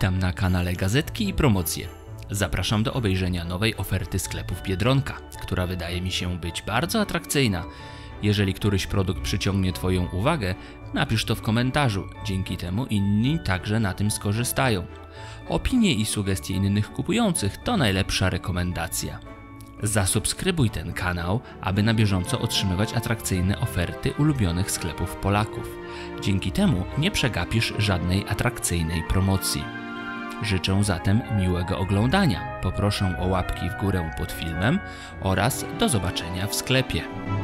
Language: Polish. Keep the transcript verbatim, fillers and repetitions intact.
Witam na kanale Gazetki i Promocje. Zapraszam do obejrzenia nowej oferty sklepów Biedronka, która wydaje mi się być bardzo atrakcyjna. Jeżeli któryś produkt przyciągnie Twoją uwagę, napisz to w komentarzu, dzięki temu inni także na tym skorzystają. Opinie i sugestie innych kupujących to najlepsza rekomendacja. Zasubskrybuj ten kanał, aby na bieżąco otrzymywać atrakcyjne oferty ulubionych sklepów Polaków. Dzięki temu nie przegapisz żadnej atrakcyjnej promocji. Życzę zatem miłego oglądania, poproszę o łapki w górę pod filmem oraz do zobaczenia w sklepie.